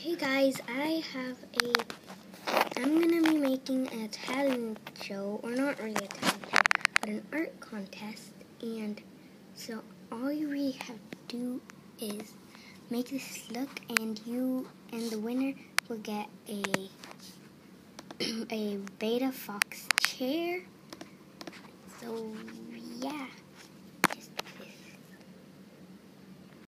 Hey guys, I'm gonna be making a talent show, or not really a talent show, but an art contest. And so all you really have to do is make this look, and the winner will get a Beta Fox chair. So yeah.